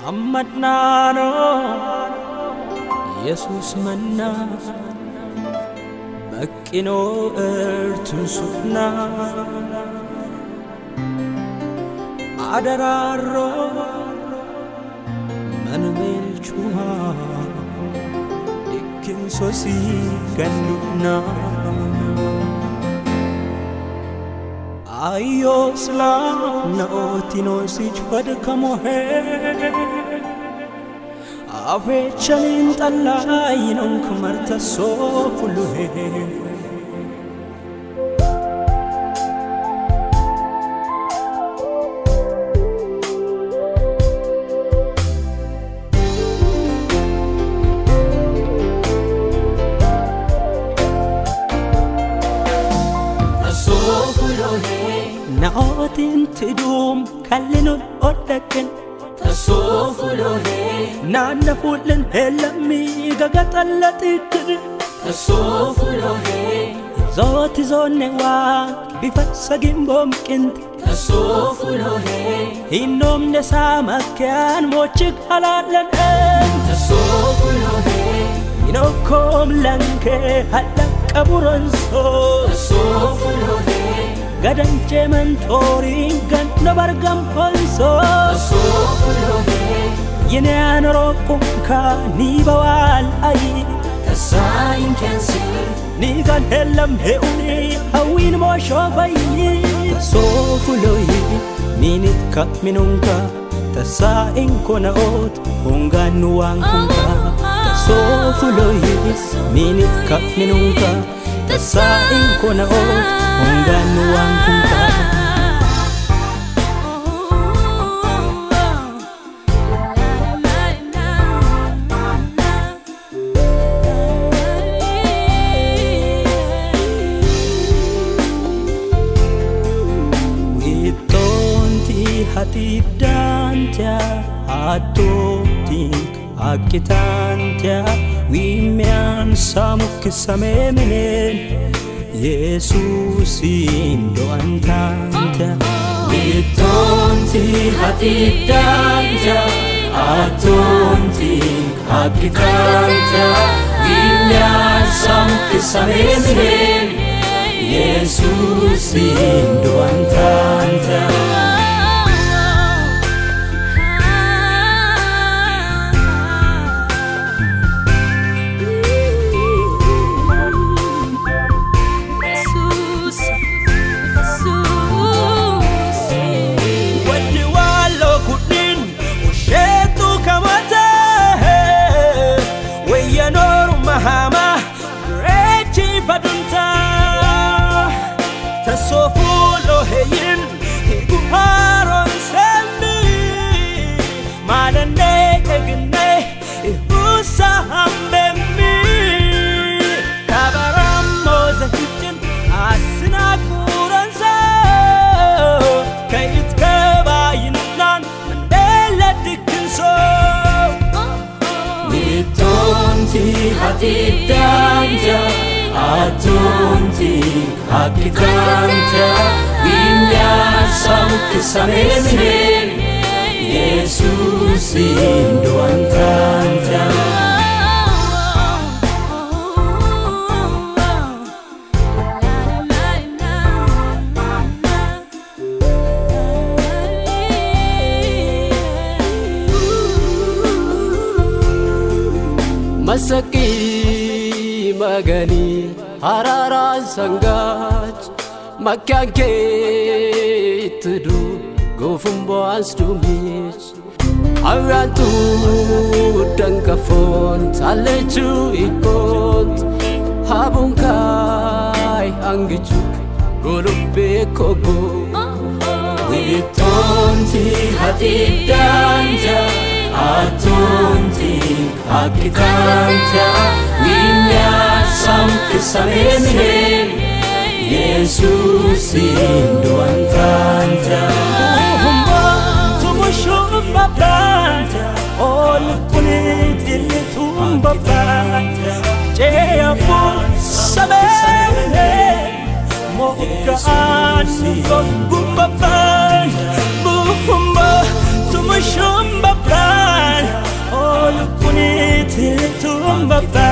አመድናኖ ኢየሱስ መና በቂኖ እርትንሱና አደራሮ መንቤልቹማ ዲክን ሶሲ ገንዱና አዮ ስላም ነኦቲኖ ሲጅፈድ ከሞሄ አፌቸሊን ጠላይኖን ከመርተሶ ሁሉሄ نعوتين تدوم خلينون أودكن تسوفلوه نعنفولن هلمي غغطلتك تسوفلوه زوتي زوني واك بفسقين بومكنت تسوفلوه إنهم نسامك كان موشك حلالن تسوفلوه إنوكم لنك هلك أبورنسو تسوفلوه Gadan cemen toring gan nabargam polso تسوفلوه yene anrokum ka ni bawal ay تساين كنسي ni gan helam heuni hawin mo shofay tasofuloy minit ka minungka tasain ko naot hungan nuwang kunka tasofuloy minit ka minungka tasain ko naot hungan nuwang kunka witonti hati dantya atoti akitantya wimian samuk samemenen Yesus indo antanta witonti hati dantya atonti akitantya wimian samuk samemenen Yesus indo antanta Tasofuloheyin iguharon semi malane kegne ihusahambemi kabaram mozahichin asinakuransa kayit kabayinnan mandela dikinso witonti hati dantya atonti akitantya wimian samuk samemenen Yesus indo antanta masaki magani hararan sangaj makyanke tudu gofumbo astumich arantu dankafon talechu ikot habunkai angichu golubbe kogo witonti hati dantya atonti akitantya wimian samuk samemenen Yesus indo antanta tumushumba planta ol kunit tumba planta cheyapo sabene mokaan gumba planta buhumba tumushumba planta teetum babba